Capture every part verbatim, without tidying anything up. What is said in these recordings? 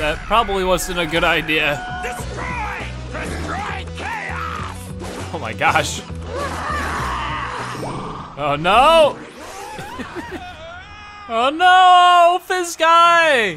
That probably wasn't a good idea. Destroy! Destroy chaos! Oh my gosh. Oh no! Oh no, Fizz guy!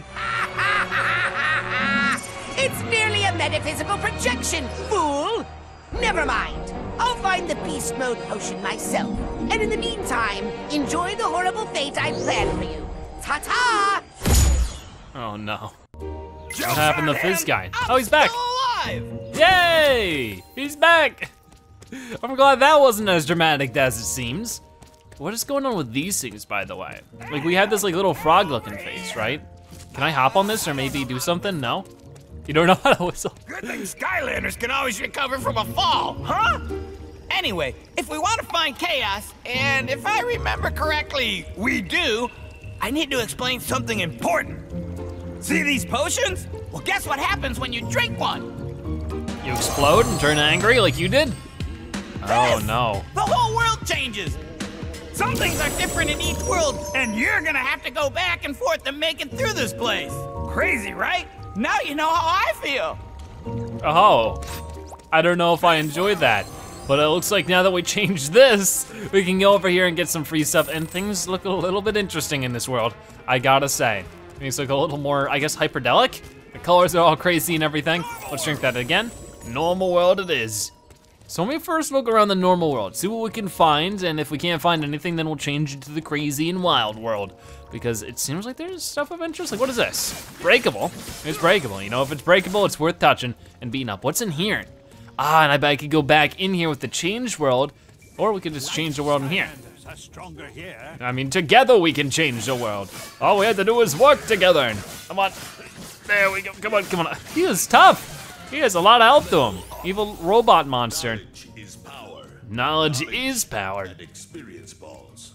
It's merely a metaphysical projection, fool! Never mind. I'll find the beast mode potion myself. And in the meantime, enjoy the horrible fate I planned for you. Ta-ta! Oh no. What happened to Fizz guy? Oh, he's back! Alive! Yay! He's back! I'm glad that wasn't as dramatic as it seems. What is going on with these things, by the way? Like, we had this like little frog-looking face, right? Can I hop on this or maybe do something? No? You don't know how to whistle? Good thing Skylanders can always recover from a fall, huh? Anyway, if we want to find chaos, and if I remember correctly, we do, I need to explain something important. See these potions? Well, guess what happens when you drink one? You explode and turn angry like you did? Oh This! no. The whole world changes. Some things are different in each world, and you're gonna have to go back and forth to make it through this place. Crazy, right? Now you know how I feel. Oh, I don't know if I enjoyed that, but it looks like now that we changed this, we can go over here and get some free stuff, and things look a little bit interesting in this world, I gotta say. Things look a little more, I guess, hyperdelic. The colors are all crazy and everything. Let's drink that again. Normal world it is. So let me first look around the normal world, see what we can find, and if we can't find anything, then we'll change it to the crazy and wild world, because it seems like there's stuff of interest. Like, what is this? Breakable. It's breakable. You know, if it's breakable, it's worth touching and beating up. What's in here? Ah, and I bet I could go back in here with the change world, or we could just change the world in here. I mean, together we can change the world. All we had to do is work together. Come on. There we go. Come on, come on. He is tough. He has a lot of health to him. Evil robot monster. Knowledge is power. Knowledge is power. And experience balls.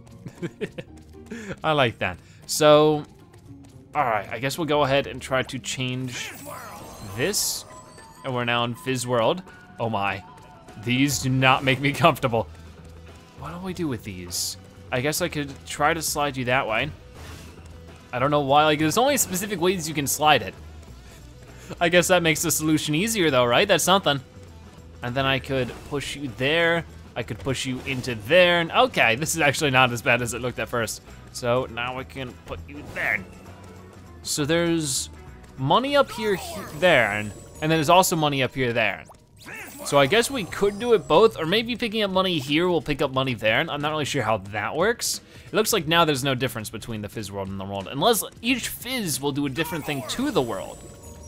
I like that. So, all right, I guess we'll go ahead and try to change this. And we're now in Fizz World. Oh my, these do not make me comfortable. What do we do with these? I guess I could try to slide you that way. I don't know why, like there's only specific ways you can slide it. I guess that makes the solution easier though, right? That's something. And then I could push you there. I could push you into there. And okay, this is actually not as bad as it looked at first. So now I can put you there. So there's money up here, he there, and, and then there's also money up here, there. So I guess we could do it both, or maybe picking up money here will pick up money there. I'm not really sure how that works. It looks like now there's no difference between the Fizz world and the world, unless each Fizz will do a different thing to the world.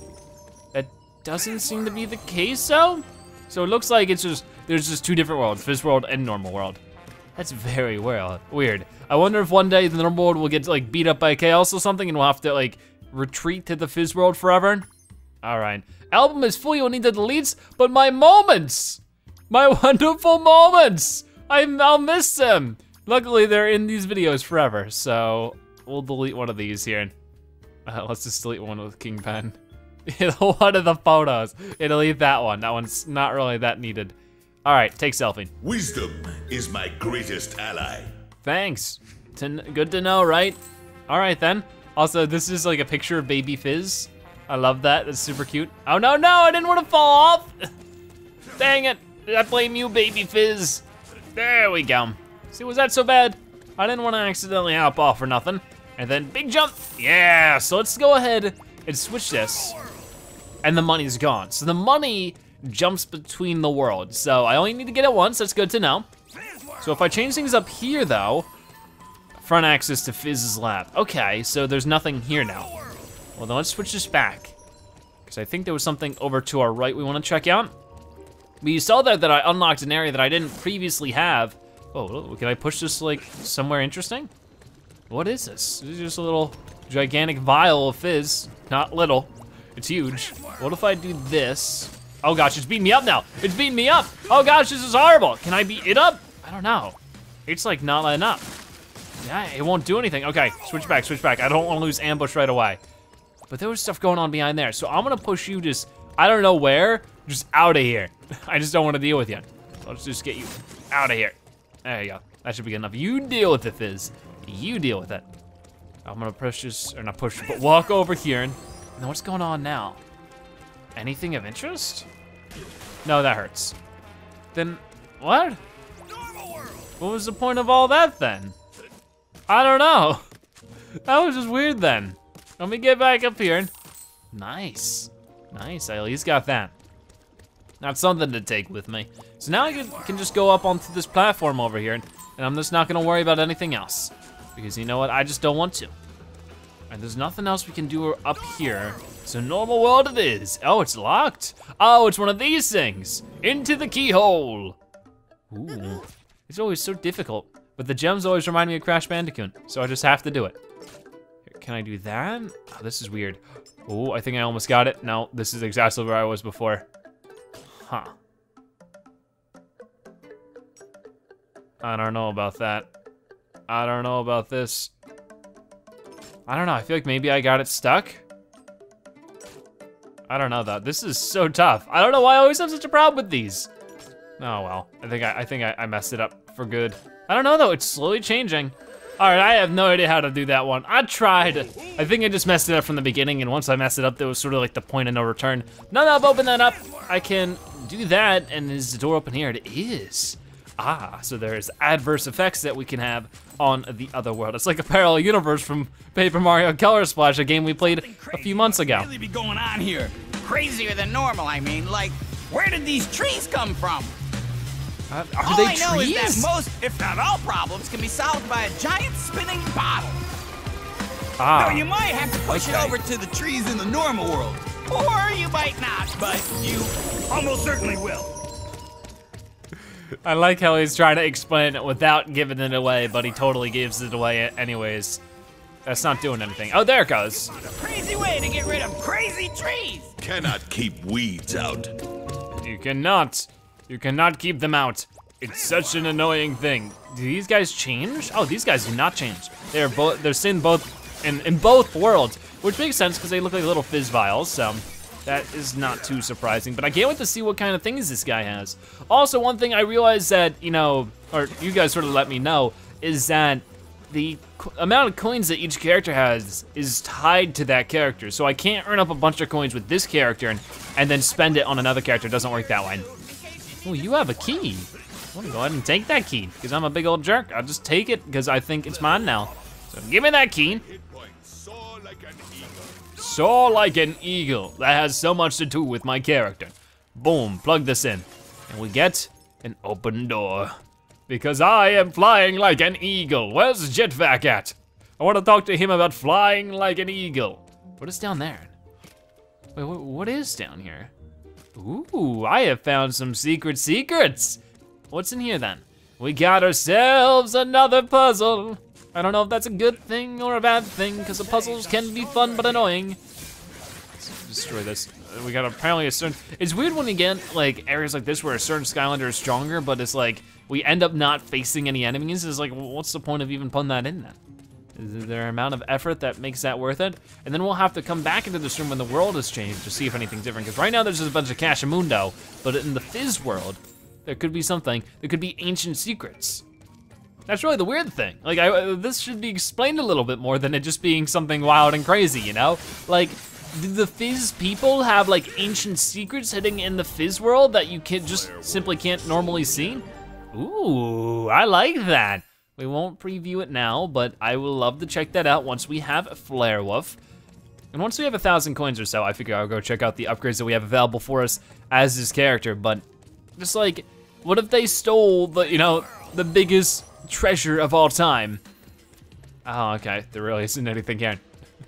That doesn't seem to be the case, though. So it looks like it's just, there's just two different worlds, Fizz world and normal world. That's very weird. I wonder if one day the normal world will get like beat up by Kaos or something and we'll have to like retreat to the Fizz world forever. All right, album is full, you'll need the deletes, but my moments, my wonderful moments, I'm, I'll miss them. Luckily they're in these videos forever, so we'll delete one of these here. Uh, let's just delete one with Kingpin. One of the photos, it'll leave that one. That one's not really that needed. All right, take selfie. Wisdom is my greatest ally. Thanks, to, good to know, right? All right then. Also, this is like a picture of baby Fizz. I love that, that's super cute. Oh no, no, I didn't want to fall off. Dang it, I blame you, baby Fizz. There we go. See, was that so bad? I didn't want to accidentally hop off or nothing. And then big jump, yeah. So let's go ahead and switch this. And the money's gone. So the money jumps between the worlds. So I only need to get it once, that's good to know. So if I change things up here though, front axis to Fizz's lab. Okay, so there's nothing here now. Well then let's switch this back. Because I think there was something over to our right we want to check out. But you saw there that I unlocked an area that I didn't previously have. Oh, can I push this like somewhere interesting? What is this? This is just a little gigantic vial of Fizz. Not little, it's huge. What if I do this? Oh gosh, it's beating me up now. It's beating me up. Oh gosh, this is horrible. Can I beat it up? I don't know. It's like not letting up. Yeah, it won't do anything. Okay, switch back, switch back. I don't want to lose ambush right away. But there was stuff going on behind there. So I'm gonna push you just, I don't know where, just out of here. I just don't want to deal with you. Let's just get you out of here. There you go. That should be good enough. You deal with it, Fizz. You deal with it. I'm gonna push this, or not push, but walk over here. And Now what's going on now? Anything of interest? No, that hurts. Then, what? What was the point of all that then? I don't know. That was just weird then. Let me get back up here. Nice, nice, I at least got that. That's something to take with me. So now I can, can just go up onto this platform over here, and I'm just not gonna worry about anything else. Because you know what, I just don't want to. And there's nothing else we can do up here. So normal world it is. Oh, it's locked. Oh, it's one of these things. Into the keyhole. Ooh, it's always so difficult. But the gems always remind me of Crash Bandicoot, so I just have to do it. Here, can I do that? Oh, this is weird. Oh, I think I almost got it. No, this is exactly where I was before. Huh. I don't know about that. I don't know about this. I don't know, I feel like maybe I got it stuck. I don't know though, this is so tough. I don't know why I always have such a problem with these. Oh well, I think I, I think I, I messed it up for good. I don't know though, it's slowly changing. All right, I have no idea how to do that one. I tried. I think I just messed it up from the beginning, and once I messed it up, there was sort of like the point of no return. Now that I've opened that up, I can do that, and is the door open here? It is. Ah, so there's adverse effects that we can have on the other world. It's like a parallel universe from Paper Mario Color Splash, a game we played a few months ago. Really be going on here? Crazier than normal, I mean. Like, where did these trees come from? Uh, are all they I know trees? is that most, if not all, problems can be solved by a giant spinning bottle. Ah, Now, you might have to push okay. it over to the trees in the normal world. Or you might not, but you almost certainly will. I like how he's trying to explain it without giving it away, but he totally gives it away anyways. That's not doing anything. Oh, there it goes. A crazy way to get rid of crazy trees. Cannot keep weeds out. You cannot. You cannot keep them out. It's such an annoying thing. Do these guys change? Oh, these guys do not change. They're both. They're seen both in in both worlds, which makes sense because they look like little fizz vials. So that is not too surprising. But I can't wait to see what kind of things this guy has. Also, one thing I realized that you know, or you guys sort of let me know, is that the amount of coins that each character has is tied to that character. So I can't earn up a bunch of coins with this character and and then spend it on another character. It doesn't work that way. Oh, you have a key. I wanna go ahead and take that key, because I'm a big old jerk. I'll just take it, because I think it's mine now. So give me that key. Soar like an eagle. Soar like an eagle. That has so much to do with my character. Boom, plug this in. And we get an open door. Because I am flying like an eagle. Where's Jetvac at? I wanna talk to him about flying like an eagle. What is down there? Wait, what is down here? Ooh, I have found some secret secrets. What's in here then? We got ourselves another puzzle. I don't know if that's a good thing or a bad thing, because the puzzles can be fun but annoying. Let's destroy this. We got apparently a certain, it's weird when you get like areas like this where a certain Skylander is stronger, but it's like, we end up not facing any enemies. It's like, well, what's the point of even putting that in then? Is there an amount of effort that makes that worth it? And then we'll have to come back into this room when the world has changed to see if anything's different. Because right now there's just a bunch of Cashamundo, but in the Fizz world, there could be something. There could be ancient secrets. That's really the weird thing. Like, I, this should be explained a little bit more than it just being something wild and crazy, you know? Like, do the Fizz people have like ancient secrets hidden in the Fizz world that you can just simply can't normally see? Ooh, I like that. We won't preview it now, but I will love to check that out once we have Flare Wolf. And once we have a thousand coins or so, I figure I'll go check out the upgrades that we have available for us as this character. But just like, what if they stole the, you know, the biggest treasure of all time? Oh, okay, there really isn't anything here.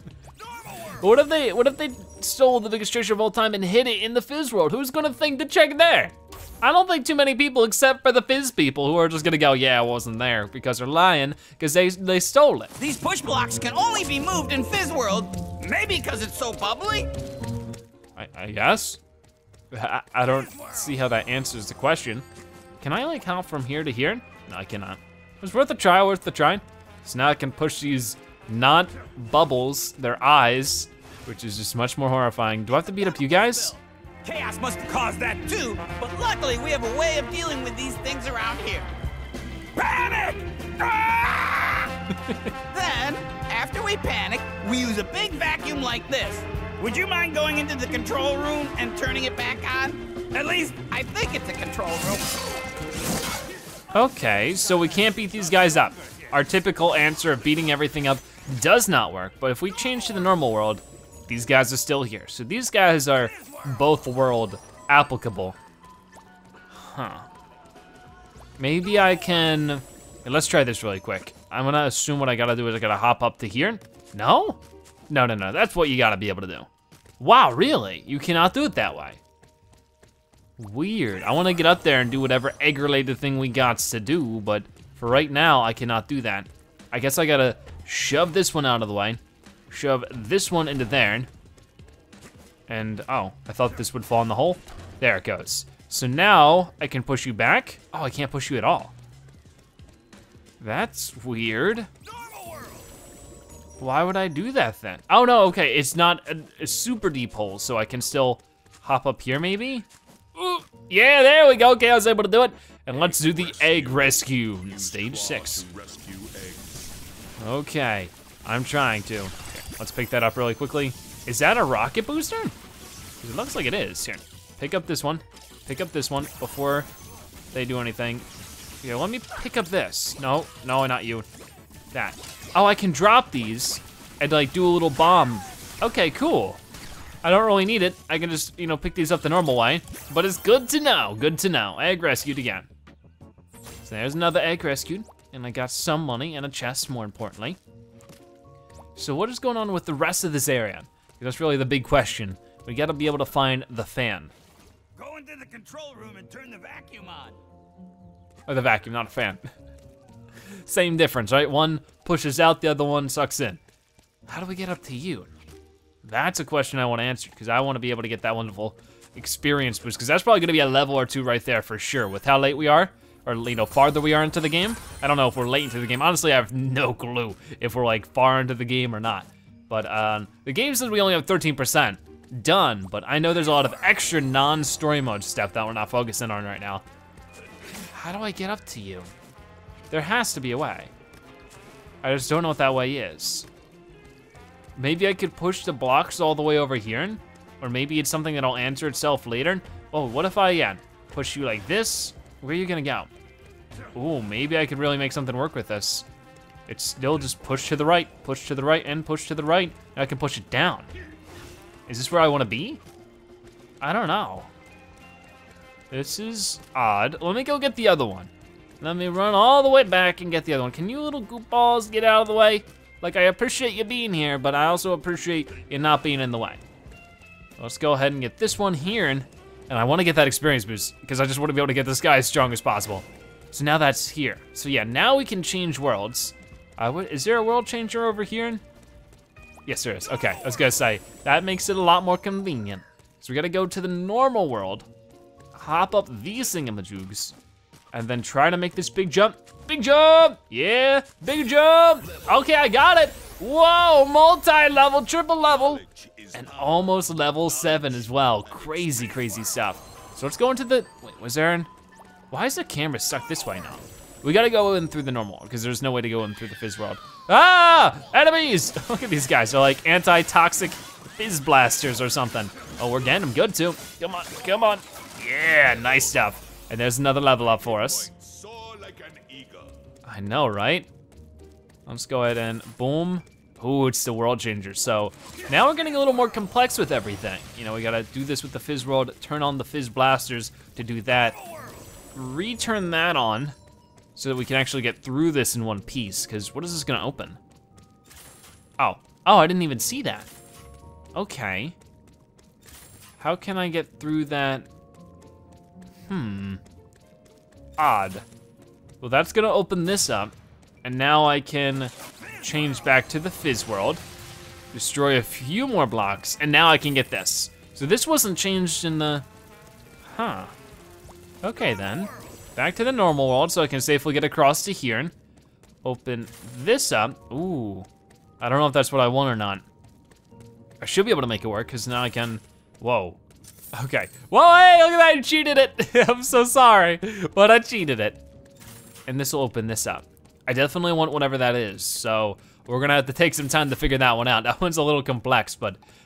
But what if they, what if they stole the biggest treasure of all time and hid it in the Fizz world? Who's gonna think to check there? I don't think too many people, except for the Fizz people, who are just gonna go, yeah, I wasn't there, because they're lying, because they they stole it. These push blocks can only be moved in Fizz World, maybe because it's so bubbly? I, I guess. I, I don't see how that answers the question. Can I like hop from here to here? No, I cannot. It was worth a try, worth the try. So now I can push these not bubbles, their eyes, which is just much more horrifying. Do I have to beat up you guys? Chaos must have caused that too, but luckily we have a way of dealing with these things around here. Panic! Ah! Then, after we panic, we use a big vacuum like this. would you mind going into the control room and turning it back on? At least, I think it's a control room. Okay, so we can't beat these guys up. Our typical answer of beating everything up does not work, but if we change to the normal world, these guys are still here. So these guys are both world applicable. Huh. Maybe I can, let's try this really quick. I'm gonna assume what I gotta do is I gotta hop up to here. No? No, no, no, that's what you gotta be able to do. Wow, really? You cannot do it that way. Weird, I wanna get up there and do whatever egg-related thing we got to do, but for right now, I cannot do that. I guess I gotta shove this one out of the way, shove this one into there, and oh, I thought this would fall in the hole. There it goes. So now I can push you back. Oh, I can't push you at all. That's weird. Why would I do that then? Oh no, okay, it's not a, a super deep hole, so I can still hop up here maybe? Ooh, yeah, there we go, okay, I was able to do it. And let's do the egg rescue, stage six. Okay, I'm trying to. Let's pick that up really quickly. Is that a rocket booster? It looks like it is. Here, pick up this one. Pick up this one before they do anything. Yeah, let me pick up this. No, no, not you. That. Oh, I can drop these and like do a little bomb. Okay, cool. I don't really need it. I can just, you know, pick these up the normal way, but it's good to know, good to know. Egg rescued again. So there's another egg rescued, and I got some money and a chest, more importantly. So what is going on with the rest of this area? That's really the big question. We gotta be able to find the fan. Go into the control room and turn the vacuum on. Or the vacuum, not a fan. Same difference, right? One pushes out, the other one sucks in. How do we get up to you? That's a question I want to answer, because I want to be able to get that wonderful experience boost, because that's probably going to be a level or two right there for sure, with how late we are, or you know, farther we are into the game. I don't know if we're late into the game. Honestly, I have no clue if we're like far into the game or not. But um, the game says we only have thirteen percent done, but I know there's a lot of extra non-story mode stuff that we're not focusing on right now. How do I get up to you? There has to be a way. I just don't know what that way is. Maybe I could push the blocks all the way over here, or maybe it's something that'll answer itself later. Oh, what if I, yeah, push you like this? Where are you gonna go? Ooh, maybe I could really make something work with this. It's still just push to the right, push to the right, and push to the right. And I can push it down. Is this where I wanna be? I don't know. This is odd. Let me go get the other one. Let me run all the way back and get the other one. Can you little goofballs get out of the way? Like, I appreciate you being here, but I also appreciate you not being in the way. Let's go ahead and get this one here, and, and I wanna get that experience boost, because I just wanna be able to get this guy as strong as possible. So now that's here. So yeah, now we can change worlds. I would, is there a world changer over here? Yes, there is, okay, I was gonna say, that makes it a lot more convenient. So we gotta go to the normal world, hop up these thingamajoogs, and then try to make this big jump. Big jump, yeah, big jump. Okay, I got it. Whoa, multi-level, triple level, and almost level seven as well. Crazy, crazy stuff. So let's go into the, wait, was there an, why is the camera stuck this way now? We gotta go in through the normal, because there's no way to go in through the Fizz world. Ah, enemies, look at these guys. They're like anti-toxic Fizz blasters or something. Oh, we're getting them good too. Come on, come on. Yeah, nice stuff. And there's another level up for us. I know, right? Let's go ahead and boom. Ooh, it's the world changer. So now we're getting a little more complex with everything. You know, we gotta do this with the Fizz world, turn on the Fizz blasters to do that. Return that on so that we can actually get through this in one piece, because what is this gonna open? Oh, oh, I didn't even see that. Okay. How can I get through that? Hmm, odd. Well, that's gonna open this up, and now I can change back to the Fizz world, destroy a few more blocks, and now I can get this. So this wasn't changed in the, huh. Okay then, back to the normal world so I can safely get across to here. Open this up, ooh. I don't know if that's what I want or not. I should be able to make it work, because now I can, whoa. Okay, whoa, hey, look at that, I cheated it. I'm so sorry, but I cheated it. And this will open this up. I definitely want whatever that is, so we're gonna have to take some time to figure that one out. That one's a little complex, but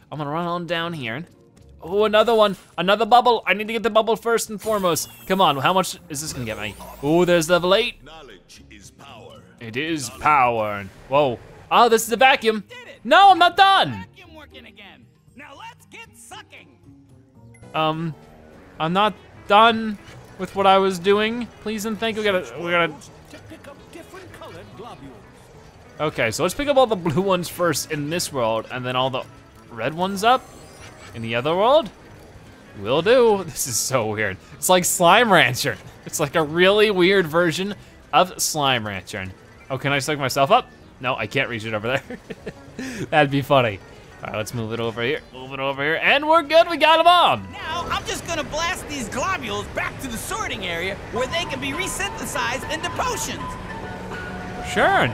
I'm gonna run on down here. Oh, another one, another bubble. I need to get the bubble first and foremost. Come on, how much is this gonna get me? Oh, there's level eight. Knowledge is power. It is power. Whoa. Oh, this is a vacuum. No, I'm not done. Vacuum working again. Now let's get sucking. Um, I'm not done with what I was doing. Please and thank you. We gotta, we gotta. To pick up different colored globules. Okay, so let's pick up all the blue ones first in this world, and then all the red ones up in the other world. Will do. This is so weird. It's like Slime Rancher. It's like a really weird version of Slime Rancher. Oh, can I suck myself up? No, I can't reach it over there. That'd be funny. All right, let's move it over here, move it over here, and we're good, we got them all. Now, I'm just gonna blast these globules back to the sorting area where they can be resynthesized into potions. Sure.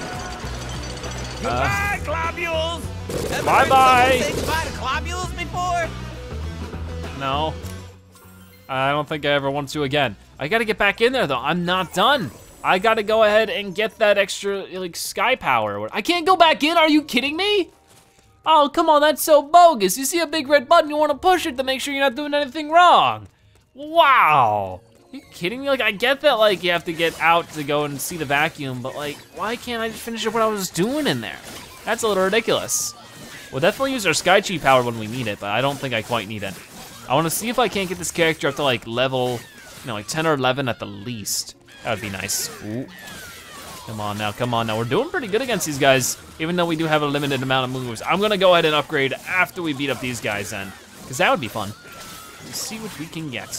Goodbye, globules. Ever Bye-bye. heard someone say goodbye to globules before? No, I don't think I ever want to again. I gotta get back in there though, I'm not done. I gotta go ahead and get that extra like sky power. I can't go back in, are you kidding me? Oh, come on, that's so bogus. You see a big red button, you wanna push it to make sure you're not doing anything wrong. Wow. Are you kidding me? Like, I get that, like, you have to get out to go and see the vacuum, but like, why can't I just finish up what I was doing in there? That's a little ridiculous. We'll definitely use our sky chi power when we need it, but I don't think I quite need it. I wanna see if I can't get this character up to like level, you know, like ten or eleven at the least. That would be nice. Ooh. Come on now, come on now. We're doing pretty good against these guys, even though we do have a limited amount of moves. I'm gonna go ahead and upgrade after we beat up these guys then, because that would be fun. Let's see what we can get.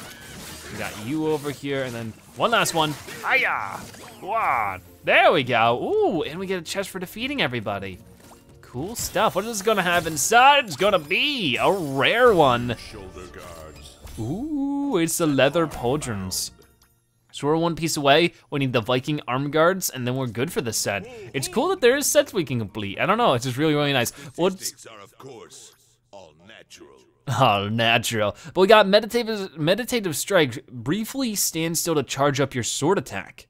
We got you over here, and then one last one. Hiya! One. There we go. Ooh, and we get a chest for defeating everybody. Cool stuff. What is this gonna have inside? It's gonna be a rare one. Shoulder guards. Ooh, it's the leather pauldrons. So we're one piece away. We need the Viking arm guards, and then we're good for this set. It's cool that there is sets we can complete. I don't know, it's just really, really nice. What's Statistics are, of course, all natural. oh, natural. But we got meditative, meditative strike. Briefly stand still to charge up your sword attack.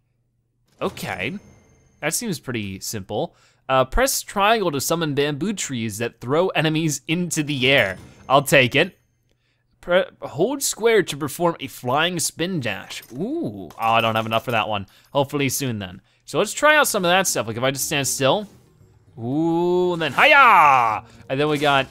Okay, that seems pretty simple. Uh, press triangle to summon bamboo trees that throw enemies into the air. I'll take it. Pre hold square to perform a flying spin dash. Ooh, oh, I don't have enough for that one. Hopefully soon then. So let's try out some of that stuff. Like if I just stand still. Ooh, and then hiya! And then we got,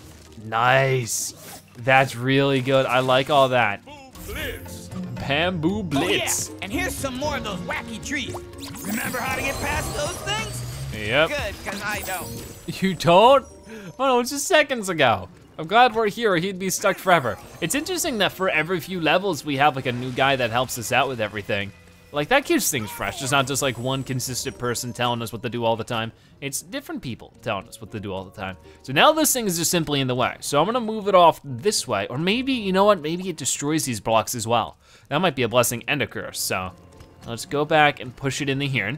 nice. That's really good. I like all that. Blitz. Bamboo Blitz. Oh, yeah. And here's some more of those wacky trees. Remember how to get past those things? Yep. Good, because I don't. You don't? Oh no, it's just seconds ago. I'm glad we're here or he'd be stuck forever. It's interesting that for every few levels we have like a new guy that helps us out with everything. Like that keeps things fresh. It's not just like one consistent person telling us what to do all the time. It's different people telling us what to do all the time. So now this thing is just simply in the way. So I'm gonna move it off this way, or maybe, you know what? Maybe it destroys these blocks as well. That might be a blessing and a curse. So let's go back and push it into here and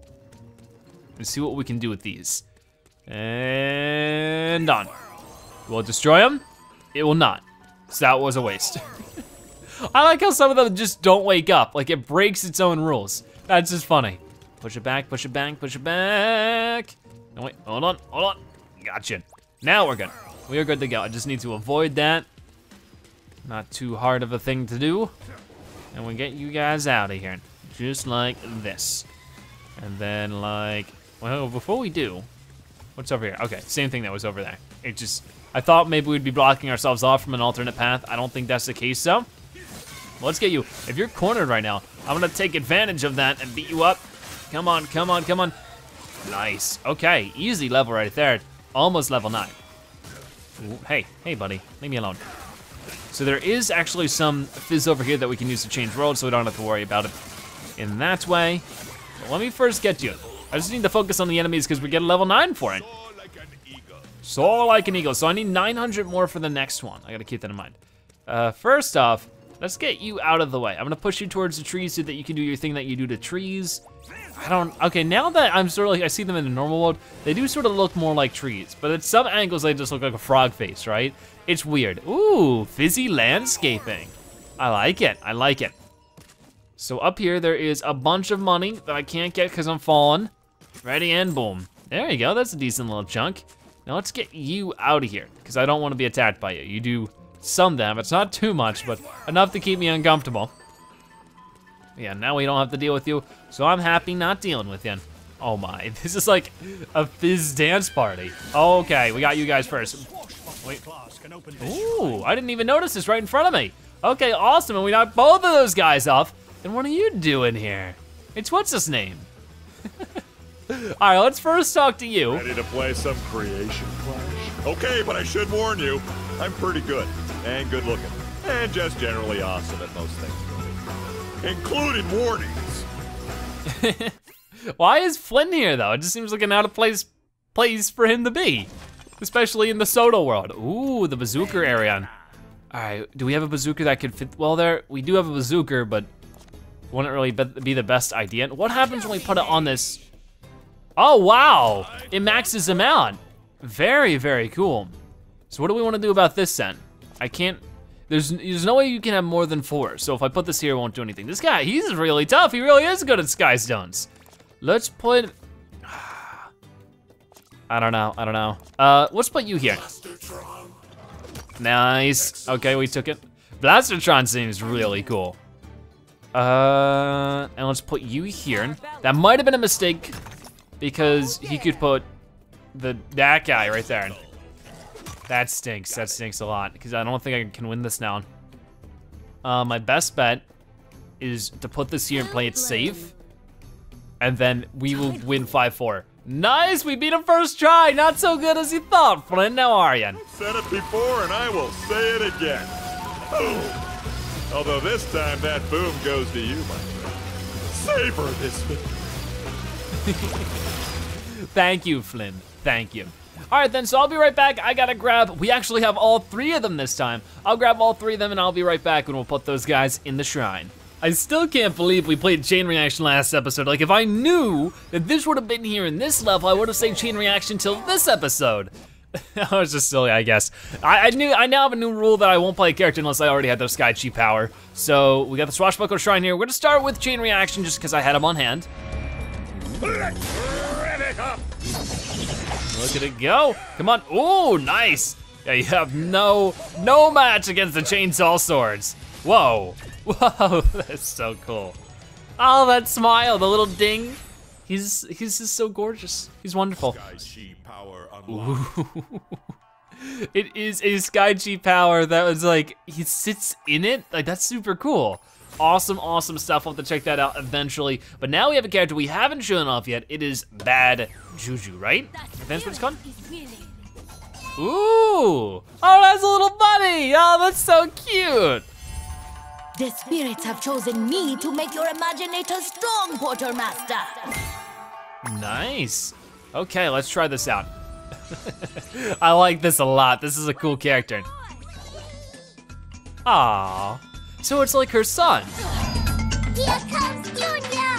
see what we can do with these. And done. Will it destroy them? It will not. So that was a waste. I like how some of them just don't wake up. Like it breaks its own rules. That's just funny. Push it back, push it back, push it back. No wait, hold on, hold on. Gotcha. Now we're good. We are good to go. I just need to avoid that. Not too hard of a thing to do. And we get you guys out of here. Just like this. And then like, well, before we do, what's over here? Okay, same thing that was over there. It just, I thought maybe we'd be blocking ourselves off from an alternate path. I don't think that's the case though. Let's get you. If you're cornered right now, I'm gonna take advantage of that and beat you up. Come on, come on, come on. Nice, okay, easy level right there. Almost level nine. Ooh, hey, hey buddy, leave me alone. So there is actually some fizz over here that we can use to change worlds so we don't have to worry about it in that way. But let me first get you. I just need to focus on the enemies because we get a level nine for it. Soar like an eagle. Soar like an eagle. So I need nine hundred more for the next one. I gotta keep that in mind. Uh, first off, let's get you out of the way. I'm gonna push you towards the trees so that you can do your thing that you do to trees. I don't, okay, now that I'm sort of like, I see them in the normal mode, they do sort of look more like trees, but at some angles they just look like a frog face, right? It's weird. Ooh, fizzy landscaping. I like it, I like it. So up here there is a bunch of money that I can't get because I'm falling. Ready and boom. There you go, that's a decent little chunk. Now let's get you out of here, because I don't want to be attacked by you. You do some damage, not too much, but enough to keep me uncomfortable. Yeah, now we don't have to deal with you, so I'm happy not dealing with you. Oh my, this is like a Fizz dance party. Okay, we got you guys first. Wait. Ooh, I didn't even notice this right in front of me. Okay, awesome, and we knocked both of those guys off. And what are you doing here? It's what's his name? All right, let's first talk to you. Ready to play some creation clash? Okay, but I should warn you, I'm pretty good and good looking and just generally awesome at most things, including warnings. Why is Flynn here though? It just seems like an out of place place for him to be, especially in the Soda world. Ooh, the bazooka area. All right, do we have a bazooka that could fit well there? We do have a bazooka, but wouldn't really be the best idea. What happens when we put it on this? Oh, wow, it maxes them out. Very, very cool. So what do we wanna do about this then? I can't, there's, there's no way you can have more than four. So if I put this here, it won't do anything. This guy, he's really tough. He really is good at Sky Stones. Let's put, I don't know, I don't know. Uh, let's put you here. Nice, okay, we took it. Blastertron seems really cool. Uh, and let's put you here. That might have been a mistake because he could put the that guy right there. That stinks, that stinks a lot because I don't think I can win this now. Uh, my best bet is to put this here and play it safe, and then we will win five four. Nice, we beat him first try. Not so good as you thought, Flynn. How are you? Said it before and I will say it again. Boom. Although this time that boom goes to you, my friend. Savor this. Thank you, Flynn, thank you. All right then, so I'll be right back. I gotta grab, we actually have all three of them this time. I'll grab all three of them and I'll be right back and we'll put those guys in the shrine. I still can't believe we played Chain Reaction last episode. Like if I knew that this would have been here in this level, I would have saved Chain Reaction till this episode. That was just silly, I guess. I, I knew I now have a new rule that I won't play a character unless I already had the Sky Chi power. So we got the Swashbuckler Shrine here. We're gonna start with Chain Reaction just because I had him on hand. Let's rev it up. Look at it go. Come on, ooh, nice. Yeah, you have no, no match against the Chainsaw Swords. Whoa, whoa, that's so cool. Oh, that smile, the little ding. He's, he's just so gorgeous. He's wonderful. Sky Chi power unlocked. It is a Sky Chi power that was like, he sits in it. Like, that's super cool. Awesome, awesome stuff. I'll have to check that out eventually. But now we have a character we haven't shown off yet. It is Bad Juju, right? I think that's what it's called. Ooh, oh, that's a little bunny. Oh, that's so cute. The spirits have chosen me to make your Imaginator strong, Quartermaster. Nice. Okay, let's try this out. I like this a lot. This is a cool character. Aww. So it's like her son. Here comes Junior!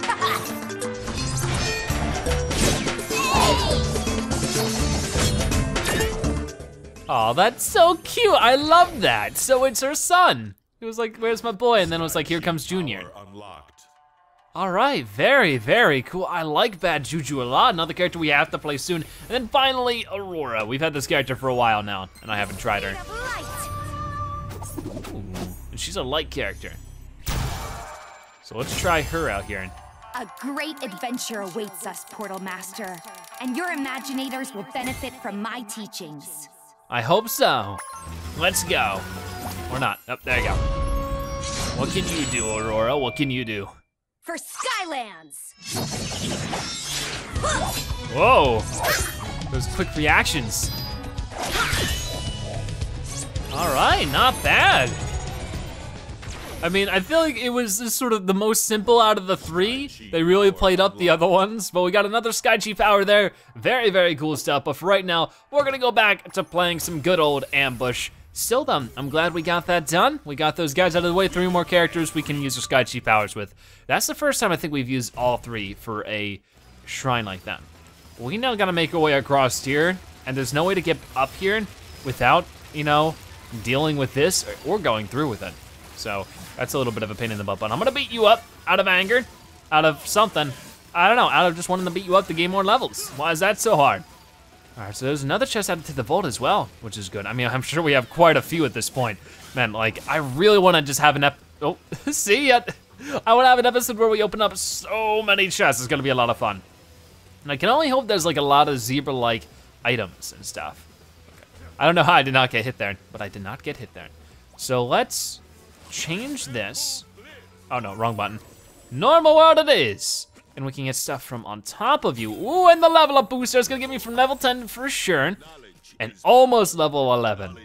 Aw, that's so cute. I love that. So it's her son. It was like, where's my boy? And then it was like, here comes Junior. Power unlocked. All right, very, very cool. I like Bad Juju a lot. Another character we have to play soon. And then finally, Aurora. We've had this character for a while now, and I haven't tried her. Ooh, and she's a light character. So let's try her out here. A great adventure awaits us, Portal Master, and your Imaginators will benefit from my teachings. I hope so. Let's go. Or not. Oh, there you go. What can you do, Aurora? What can you do? For Skylands! Whoa! Those quick reactions. All right, not bad. I mean, I feel like it was just sort of the most simple out of the three. They really played up the other ones, but we got another Sky Chi power there. Very, very cool stuff, but for right now, we're gonna go back to playing some good old Ambush. Still done, I'm glad we got that done. We got those guys out of the way, three more characters we can use our Sky Chi powers with. That's the first time I think we've used all three for a shrine like that. We now gotta make our way across here, and there's no way to get up here without, you know, dealing with this or going through with it. So that's a little bit of a pain in the butt, but I'm gonna beat you up out of anger, out of something. I don't know, out of just wanting to beat you up to gain more levels. Why is that so hard? All right, so there's another chest added to the vault as well, which is good. I mean, I'm sure we have quite a few at this point. Man, like, I really wanna just have an ep, oh, see ya. I wanna have an episode where we open up so many chests. It's gonna be a lot of fun. And I can only hope there's like a lot of zebra-like items and stuff. Okay. I don't know how I did not get hit there, but I did not get hit there. So let's change this. Oh no, wrong button. Normal world it is. And we can get stuff from on top of you. Ooh, and the level up booster is gonna get me from level ten for sure. And almost level eleven.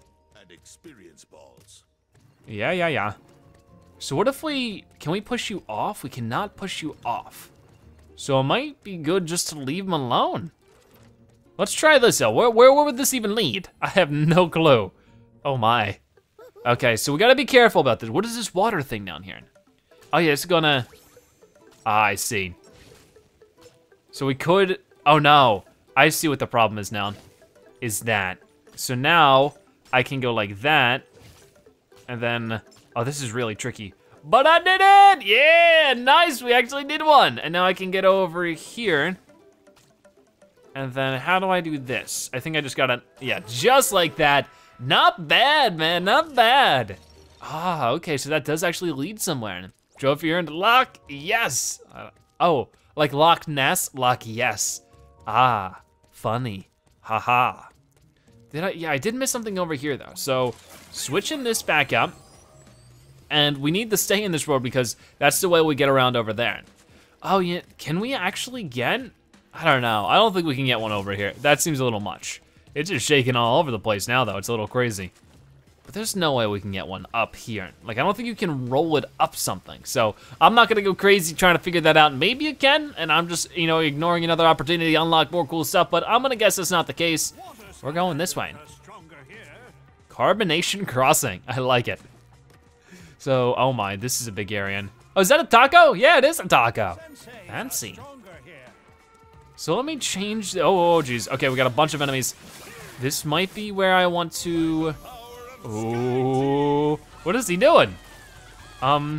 Yeah, yeah, yeah. So what if we, can we push you off? We cannot push you off. So it might be good just to leave him alone. Let's try this out. Where, where, where would this even lead? I have no clue. Oh my. Okay, so we gotta be careful about this. What is this water thing down here? Oh yeah, it's gonna, ah, I see. So we could, oh no. I see what the problem is now, is that. So now I can go like that, and then, oh, this is really tricky. But I did it! Yeah, nice, we actually did one. And now I can get over here. And then how do I do this? I think I just gotta, yeah, just like that. Not bad, man, not bad. Ah, okay, so that does actually lead somewhere. Trophy earned, lock, yes. Uh, oh, like Loch Ness, lock, yes. Ah, funny, haha. Did I, yeah, I did miss something over here though. So switching this back up, and we need to stay in this road because that's the way we get around over there. Oh yeah, can we actually get, I don't know. I don't think we can get one over here. That seems a little much. It's just shaking all over the place now though, it's a little crazy. But there's no way we can get one up here. Like, I don't think you can roll it up something. So I'm not gonna go crazy trying to figure that out. Maybe you can, and I'm just, you know, ignoring another opportunity to unlock more cool stuff, but I'm gonna guess that's not the case. We're going this way. Carbonation Crossing, I like it. So, oh my, this is a big area. Oh, is that a taco? Yeah, it is a taco. Fancy. So let me change, the, oh, oh geez. Okay, we got a bunch of enemies. This might be where I want to, oh, what is he doing? Um,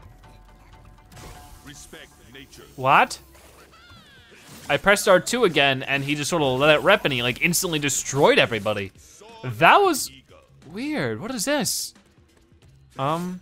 what? I pressed R two again and he just sort of let it rep and he like instantly destroyed everybody. That was weird, what is this? Um,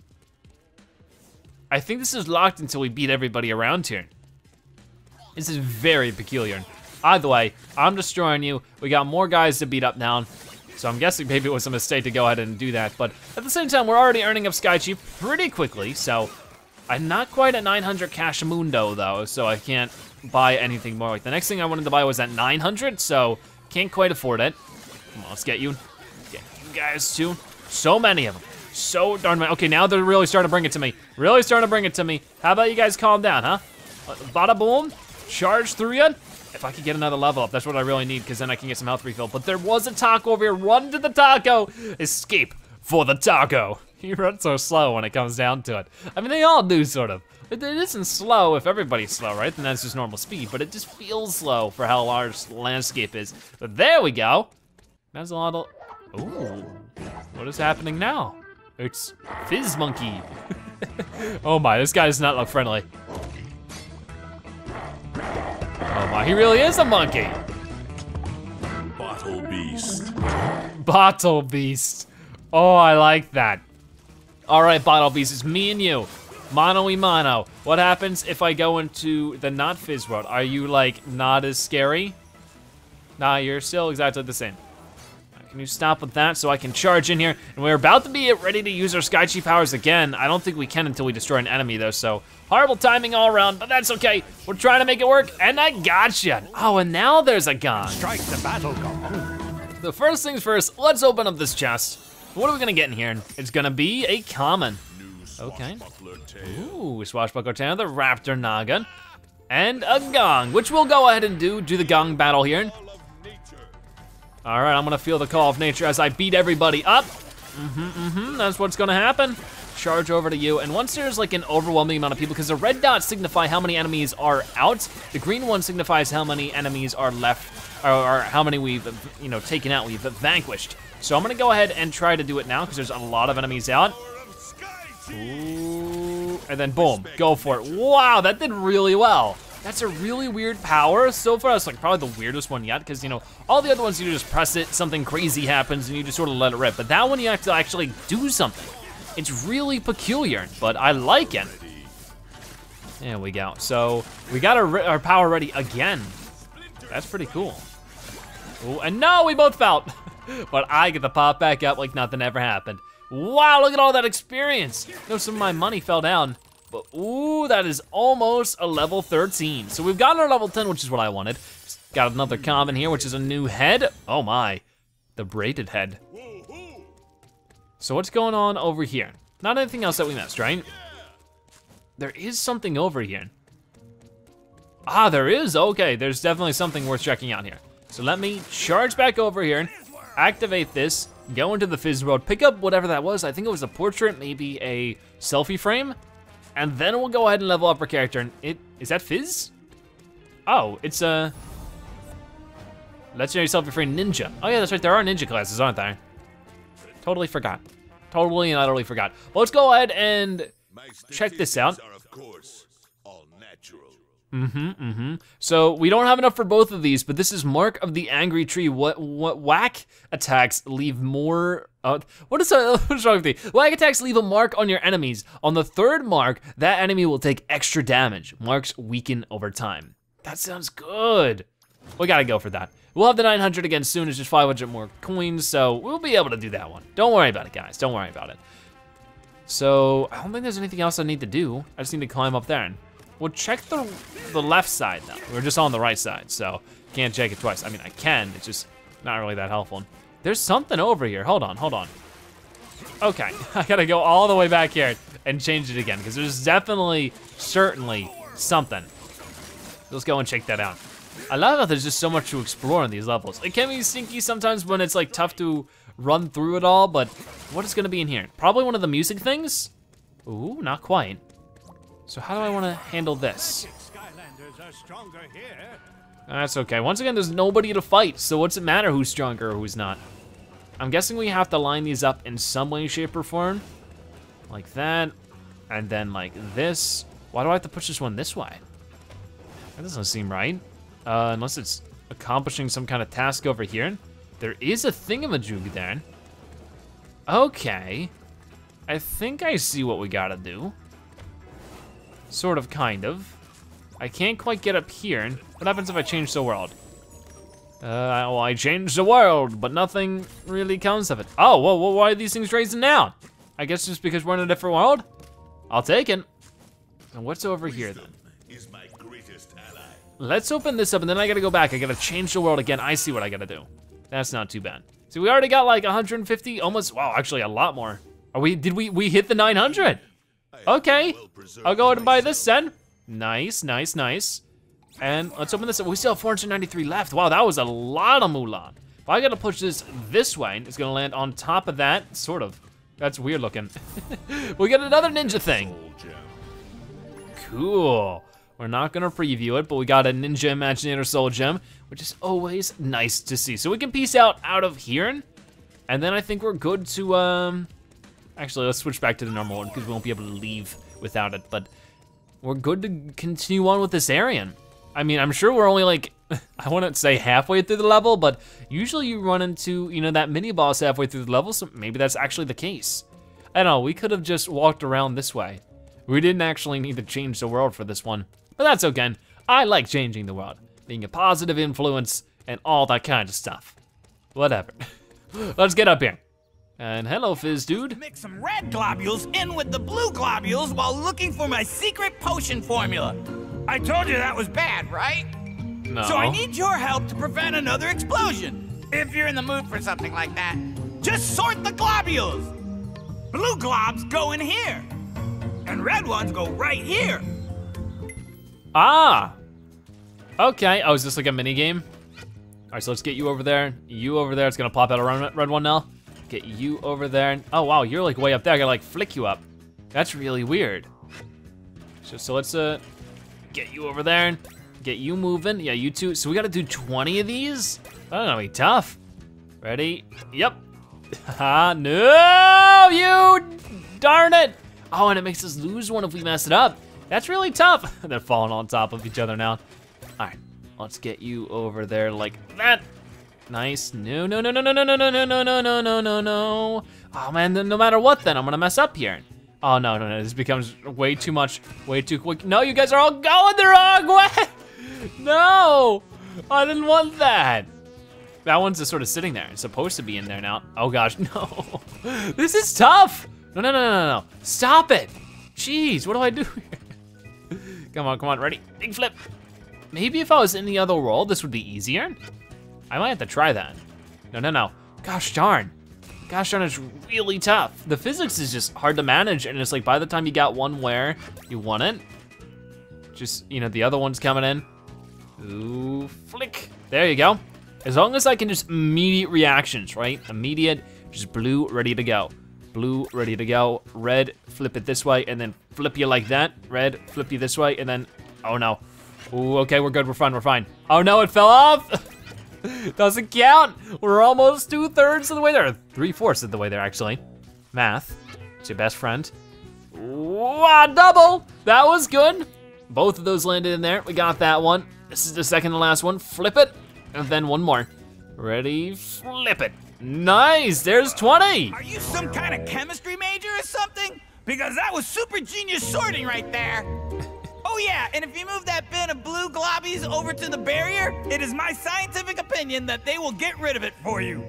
I think this is locked until we beat everybody around here. This is very peculiar. Either way, I'm destroying you. We got more guys to beat up now. So I'm guessing maybe it was a mistake to go ahead and do that. But at the same time, we're already earning up Sky Cheap pretty quickly. So I'm not quite at nine hundred Cash Mundo though. So I can't buy anything more. Like the next thing I wanted to buy was at nine hundred. So can't quite afford it. Come on, let's get you. Get you guys too. So many of them. So darn many. Okay, now they're really starting to bring it to me. Really starting to bring it to me. How about you guys calm down, huh? Bada boom. Charge through you. If I could get another level up, that's what I really need, because then I can get some health refill. But there was a taco over here. Run to the taco. Escape for the taco. He runs so slow when it comes down to it. I mean, they all do, sort of. It, it isn't slow if everybody's slow, right? Then that's just normal speed, but it just feels slow for how large the landscape is. But there we go. That's a lot of, ooh. What is happening now? It's Fizz Monkey. Oh my, this guy does not look friendly. Oh my, he really is a monkey. Bottle Beast. Bottle Beast. Oh, I like that. All right, Bottle Beast, it's me and you. Mano y mano. What happens if I go into the not Fizz world? Are you like not as scary? Nah, you're still exactly the same. Can you stop with that so I can charge in here? And we're about to be ready to use our Sky Chi powers again. I don't think we can until we destroy an enemy though, so horrible timing all around, but that's okay. We're trying to make it work, and I gotcha. Oh, and now there's a gong. Strike the battle gong. The first things first, let's open up this chest. What are we gonna get in here? It's gonna be a common. Okay. Ooh, swashbuckler tail, the raptor noggin, and a gong, which we'll go ahead and do, do the gong battle here. All right, I'm gonna feel the call of nature as I beat everybody up. Mm-hmm, mm-hmm, that's what's gonna happen. Charge over to you, and once there's like an overwhelming amount of people, because the red dots signify how many enemies are out, the green one signifies how many enemies are left, or, or how many we've, you know, taken out, we've vanquished. So I'm gonna go ahead and try to do it now, because there's a lot of enemies out. Ooh, and then boom, go for it. Wow, that did really well. That's a really weird power. So far, it's like probably the weirdest one yet, because you know, all the other ones you just press it, something crazy happens, and you just sort of let it rip. But that one you have to actually do something. It's really peculiar, but I like it. There we go. So we got our, our power ready again. That's pretty cool. Ooh, and no, we both fell. But I get to pop back up like nothing ever happened. Wow, look at all that experience. You know, some of my money fell down. But ooh, that is almost a level thirteen. So we've gotten our level ten, which is what I wanted. Got another common here, which is a new head. Oh my, the braided head. So what's going on over here? Not anything else that we missed, right? There is something over here. Ah, there is, okay. There's definitely something worth checking out here. So let me charge back over here, activate this, go into the Fizz world, pick up whatever that was. I think it was a portrait, maybe a selfie frame. And then we'll go ahead and level up our character. And it, is that Fizz? Oh, it's a legendary selfie frame ninja. Oh yeah, that's right, there are ninja classes, aren't there? Totally forgot. Totally and utterly forgot. Well, let's go ahead and check this out. Mm-hmm, mm-hmm. So we don't have enough for both of these, but this is Mark of the Angry Tree. What what whack attacks leave more, uh, what is, uh, what is wrong with me? Whack attacks leave a mark on your enemies. On the third mark, that enemy will take extra damage. Marks weaken over time. That sounds good. We gotta go for that. We'll have the nine hundred again soon, it's just five hundred more coins, so we'll be able to do that one. Don't worry about it, guys, don't worry about it. So, I don't think there's anything else I need to do. I just need to climb up there and we'll check the the left side though. We're just on the right side, so can't check it twice. I mean, I can, it's just not really that helpful. There's something over here, hold on, hold on. Okay, I gotta go all the way back here and change it again, because there's definitely, certainly, something. Let's go and check that out. I love how there's just so much to explore in these levels. It can be stinky sometimes when it's like tough to run through it all, but what is gonna be in here? Probably one of the music things? Ooh, not quite. So how do I wanna handle this? Skylanders are stronger here. That's okay. Once again, there's nobody to fight, so what's it matter who's stronger or who's not? I'm guessing we have to line these up in some way, shape, or form. Like that, and then like this. Why do I have to push this one this way? That doesn't seem right. Uh, unless it's accomplishing some kind of task over here. There is a thingamajig there. Okay. I think I see what we gotta do. Sort of, kind of. I can't quite get up here. What happens if I change the world? Uh, well, I changed the world, but nothing really comes of it. Oh, well, well, why are these things raising now? I guess just because we're in a different world? I'll take it. And what's over here then? Is my greatest ally. Let's open this up and then I gotta go back. I gotta change the world again. I see what I gotta do. That's not too bad. So we already got like one hundred fifty, almost, wow, actually a lot more. Are we, did we, we hit the nine hundred? Okay, I'll go ahead and buy this then. Nice, nice, nice. And let's open this up. We still have four hundred ninety-three left. Wow, that was a lot of moolah. If I gotta push this this way, it's gonna land on top of that, sort of. That's weird looking. We got another ninja thing. Cool. We're not gonna preview it, but we got a Ninja Imaginator Soul Gem, which is always nice to see. So we can peace out out of here, and then I think we're good to, um, actually let's switch back to the normal one because we won't be able to leave without it, but we're good to continue on with this area. I mean, I'm sure we're only like, I wouldn't say halfway through the level, but usually you run into, you know, that mini boss halfway through the level, so maybe that's actually the case. I don't know, we could have just walked around this way. We didn't actually need to change the world for this one, but that's okay. I like changing the world, being a positive influence and all that kind of stuff. Whatever. Let's get up here. And hello, Fizz dude. Mix some red globules in with the blue globules while looking for my secret potion formula. I told you that was bad, right? No. So I need your help to prevent another explosion. If you're in the mood for something like that, just sort the globules. Blue globs go in here, and red ones go right here. Ah. Okay, oh, is this like a mini game? All right, so let's get you over there, you over there. It's gonna pop out a red red one now. Get you over there. Oh wow, you're like way up there. I gotta like flick you up. That's really weird. So, so let's uh get you over there. Get you moving. Yeah, you two. So we gotta do twenty of these? That's gonna be tough. Ready? Yep. Haha, no, you darn it. Oh, and it makes us lose one if we mess it up. That's really tough. They're falling on top of each other now. All right, let's get you over there like that. Nice. No, no, no, no, no, no, no, no, no, no, no, no, no, no, no. Oh man, no matter what then, I'm gonna mess up here. Oh no, no, no, this becomes way too much, way too quick. No, you guys are all going the wrong way. No, I didn't want that. That one's just sort of sitting there. It's supposed to be in there now. Oh gosh, no. This is tough. No, no, no, no, no, no. Stop it. Jeez, what do I do here? Come on, come on, ready? Big flip. Maybe if I was in the other world, this would be easier. I might have to try that. No, no, no. Gosh darn. Gosh darn, it's really tough. The physics is just hard to manage, and it's like by the time you got one where you want it, just, you know, the other one's coming in. Ooh, flick. There you go. As long as I can just immediate reactions, right? Immediate, just blue, ready to go. Blue, ready to go. Red, flip it this way, and then flip you like that. Red, flip you this way, and then, oh no. Ooh, okay, we're good, we're fine, we're fine. Oh no, it fell off. Doesn't count. We're almost two thirds of the way there. Three fourths of the way there, actually. Math, it's your best friend. Wow, double. That was good. Both of those landed in there. We got that one. This is the second to last one. Flip it, and then one more. Ready, flip it. Nice, there's twenty. Are you some kind of chemistry major or something? Because that was super genius sorting right there. Oh yeah, and if you move that bin of blue globbies over to the barrier, it is my scientific opinion that they will get rid of it for you.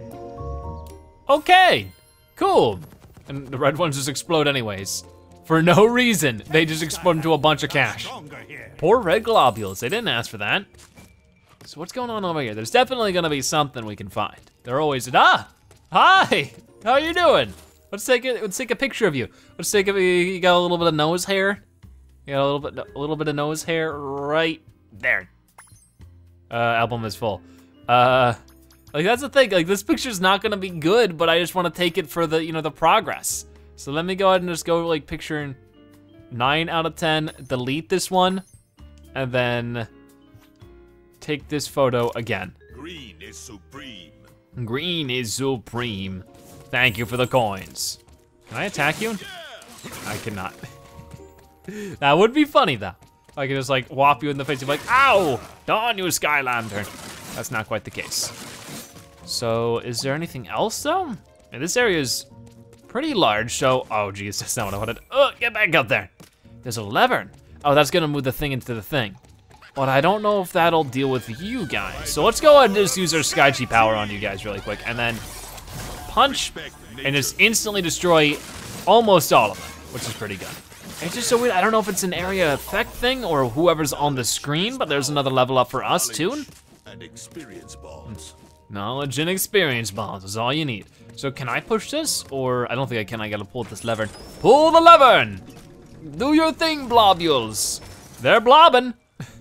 Okay, cool. And the red ones just explode anyways. For no reason, they just explode into a bunch of cash. Poor red globules, they didn't ask for that. So what's going on over here? There's definitely gonna be something we can find. They're always, ah, hi, how are you doing? Let's take a, let's take a picture of you. Let's take a, you got a little bit of nose hair. You got a little bit, a little bit of nose hair right there. Uh, album is full. Uh, like that's the thing, like this picture's not gonna be good, but I just wanna take it for the, you know, the progress. So let me go ahead and just go like picture nine out of ten, delete this one, and then take this photo again. Green is supreme. Green is supreme. Thank you for the coins. Can I attack you? I cannot. That would be funny though. I could just like whop you in the face and be like, ow, darn you, Skylander. That's not quite the case. So is there anything else though? And this area is pretty large, so, oh geez, that's not what I wanted. Oh, get back up there. There's a lever. Oh, that's gonna move the thing into the thing. But I don't know if that'll deal with you guys. So let's go ahead and just use our Sky Chi power on you guys really quick, and then punch, and just instantly destroy almost all of them, which is pretty good. It's just so weird, I don't know if it's an area effect thing or whoever's on the screen, but there's another level up for us too. And experience balls. Knowledge and experience balls is all you need. So can I push this? Or I don't think I can, I gotta pull this lever. Pull the lever! Do your thing, blobules. They're blobbing.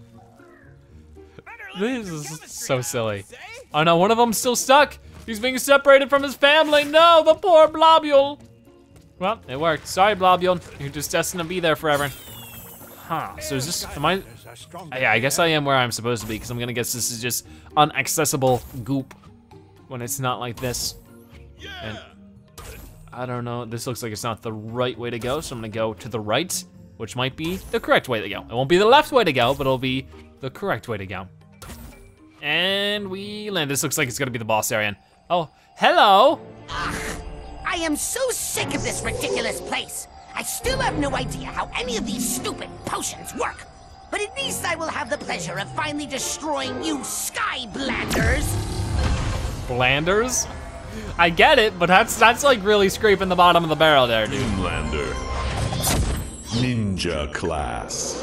This is so silly. Oh no, one of them's still stuck. He's being separated from his family. No, the poor blobule. Well, it worked. Sorry, blobule. You're just destined to be there forever. Huh, so is this, am I? Yeah, I guess I am where I'm supposed to be, because I'm gonna guess this is just unaccessible goop when it's not like this. And I don't know, this looks like it's not the right way to go, so I'm gonna go to the right, which might be the correct way to go. It won't be the left way to go, but it'll be the correct way to go. And we land. This looks like it's gonna be the boss area. Oh, hello. Ugh, I am so sick of this ridiculous place. I still have no idea how any of these stupid potions work. But at least I will have the pleasure of finally destroying you Sky Blanders. Blanders? I get it, but that's that's like really scraping the bottom of the barrel there, dude. Doomlander. Ninja class.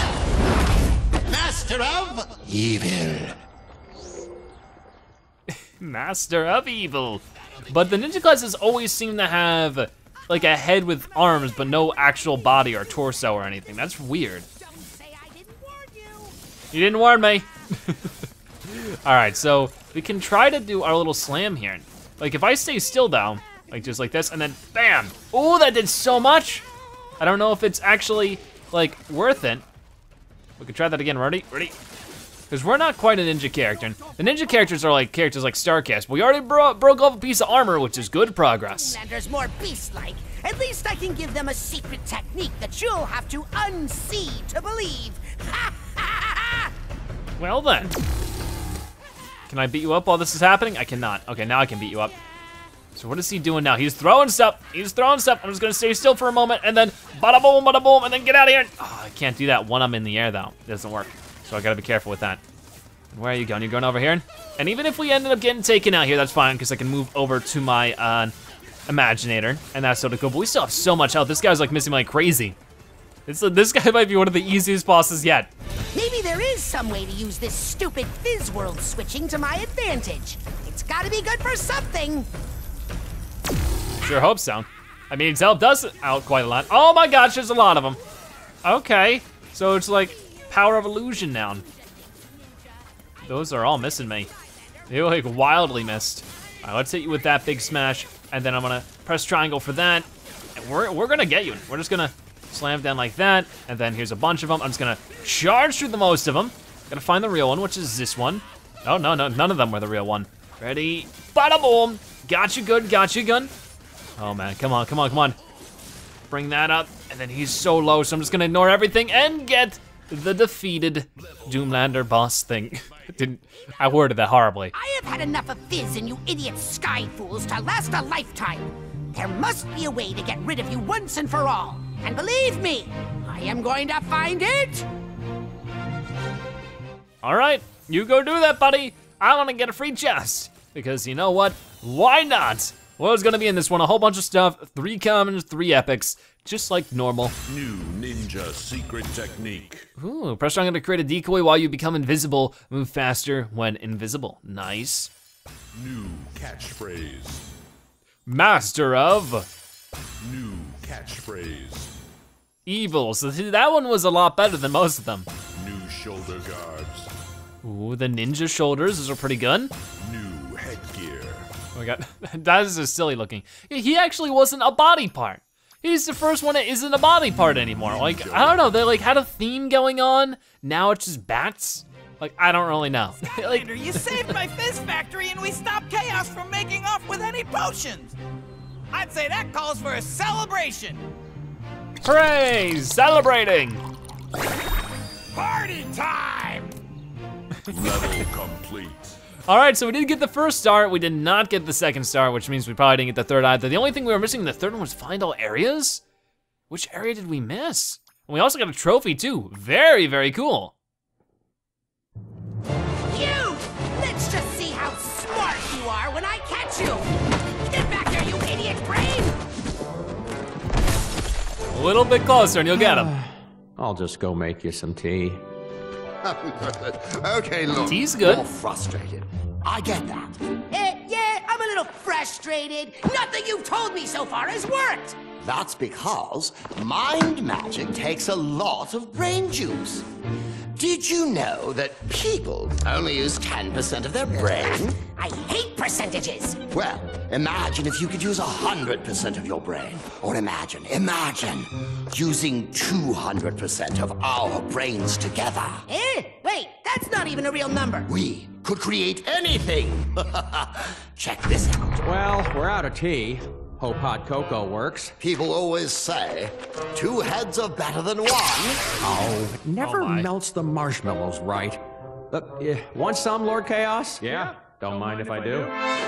Master of evil. Master of evil. But the ninja classes always seem to have like a head with arms, but no actual body or torso or anything. That's weird. Don't say I didn't warn you. You didn't warn me. All right, so we can try to do our little slam here. Like if I stay still down, like just like this, and then bam. Oh, that did so much. I don't know if it's actually like worth it. We can try that again, ready? Ready? because we're not quite a ninja character. The ninja characters are like characters like Starcast. We already bro broke off a piece of armor, which is good progress. Zoomlander's more beast-like. At least I can give them a secret technique that you'll have to unsee to believe. Well then. Can I beat you up while this is happening? I cannot. Okay, now I can beat you up. So what is he doing now? He's throwing stuff. He's throwing stuff. I'm just gonna stay still for a moment and then bada boom, bada boom, and then get out of here. Oh, I can't do that when I'm in the air though. It doesn't work. So I gotta be careful with that. Where are you going? You're going over here? And even if we ended up getting taken out here, that's fine, because I can move over to my uh, Imaginator, and that's sort of cool. But we still have so much health. This guy's like missing like crazy. It's, uh, this guy might be one of the easiest bosses yet. Maybe there is some way to use this stupid Fizz world switching to my advantage. It's gotta be good for something. Sure hope so. I mean, it's helped us out quite a lot. Oh my gosh, there's a lot of them. Okay, so it's like power of illusion now. Those are all missing me. They like wildly missed. All right, let's hit you with that big smash, and then I'm gonna press triangle for that. And we're, we're gonna get you. We're just gonna slam down like that, and then here's a bunch of them. I'm just gonna charge through the most of them. Gotta find the real one, which is this one. Oh, no, no, none of them were the real one. Ready, bada boom. Got you good, got you good. Oh man, come on, come on, come on. Bring that up, and then he's so low, so I'm just gonna ignore everything and get the defeated Doomlander boss thing. Didn't, I worded that horribly. I have had enough of Fizz and you idiot sky fools to last a lifetime. There must be a way to get rid of you once and for all. And believe me, I am going to find it. All right, you go do that, buddy. I wanna get a free chest, because you know what? Why not? Well, it's gonna be in this one, a whole bunch of stuff, three commons, three epics, just like normal. New ninja secret technique. Ooh, press triangle to create a decoy while you become invisible. Move faster when invisible. Nice. New catchphrase. Master of New catchphrase. evil. So that one was a lot better than most of them. New shoulder guards. Ooh, the ninja shoulders, those are pretty good. New headgear. Oh my god, that is just silly looking. He actually wasn't a body part. He's the first one that isn't a body part anymore. Like, I don't know, they like had a theme going on. Now it's just bats. Like, I don't really know. Like, Skylander, you saved my Fizz factory and we stopped Kaos from making off with any potions. I'd say that calls for a celebration. hooray, celebrating. Party time! Level complete. All right, so we did get the first star. We did not get the second star, which means we probably didn't get the third either. The only thing we were missing in the third one was find all areas? Which area did we miss? And we also got a trophy too. Very, very cool. You! Let's just see how smart you are when I catch you! Get back here, you idiot brain! A little bit closer and you'll get him. I'll just go make you some tea. Okay, look. Tea's good. You're frustrated. I get that. Eh, yeah, I'm a little frustrated. Nothing you've told me so far has worked! That's because mind magic takes a lot of brain juice. Did you know that people only use ten percent of their brain? I hate percentages! Well, imagine if you could use one hundred percent of your brain. Or imagine, imagine using two hundred percent of our brains together. Eh? Wait, that's not even a real number. We could create anything. Check this out. Well, we're out of tea. Hope hot cocoa works. People always say, two heads are better than one. Oh, it never Oh my. melts the marshmallows right. Uh, yeah, want some, Lord Chaos? Yeah, don't mind if I do.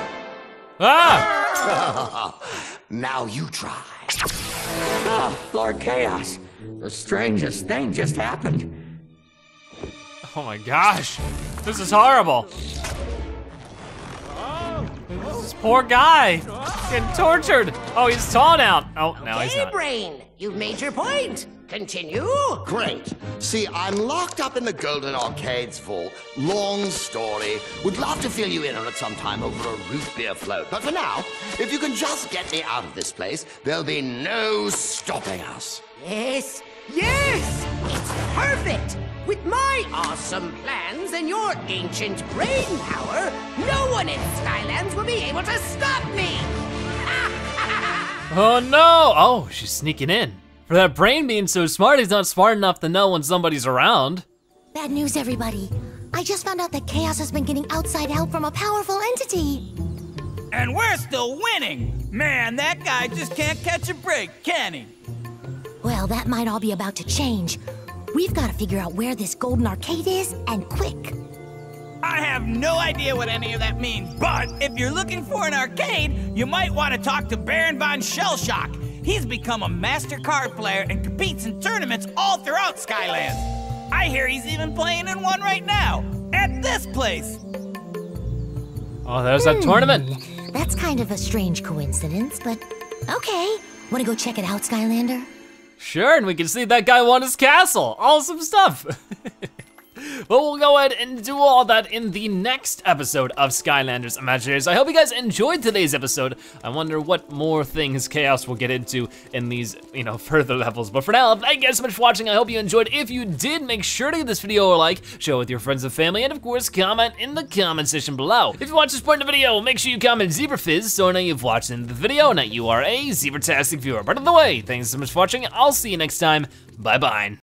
Ah! Now you try. Oh, Lord Chaos, the strangest thing just happened. Oh my gosh, this is horrible. This poor guy, getting tortured. Oh, he's tall now. Oh, now he's Hey, not. brain! You've made your point. Continue. Great. See, I'm locked up in the Golden Arcade's vault. Long story. Would love to fill you in on it sometime over a root beer float. But for now, if you can just get me out of this place, there'll be no stopping us. Yes, yes! It's perfect! With my awesome plans and your ancient brain power, no one in Skylands will be able to stop me! Oh no! Oh, she's sneaking in. For that brain being so smart, he's not smart enough to know when somebody's around. Bad news, everybody. I just found out that Kaos has been getting outside help from a powerful entity. And we're still winning! Man, that guy just can't catch a break, can he? Well, that might all be about to change. We've got to figure out where this golden arcade is, and quick. I have no idea what any of that means, but if you're looking for an arcade, you might want to talk to Baron von Shellshock. He's become a master card player and competes in tournaments all throughout Skylands. I hear he's even playing in one right now, at this place. Oh, there's that tournament. That's kind of a strange coincidence, but okay. Wanna go check it out, Skylander? Sure, and we can see that guy won his castle. Awesome stuff. But we'll go ahead and do all that in the next episode of Skylanders Imaginators. I hope you guys enjoyed today's episode. I wonder what more things Kaos will get into in these, you know, further levels. But for now, thank you guys so much for watching. I hope you enjoyed. If you did, make sure to give this video a like, share it with your friends and family, and of course, comment in the comment section below. If you watch this part of the video, make sure you comment Zebra Fizz so I know you've watched the video and that you are a Zebratastic viewer. But by the way, thanks so much for watching. I'll see you next time. Bye-bye.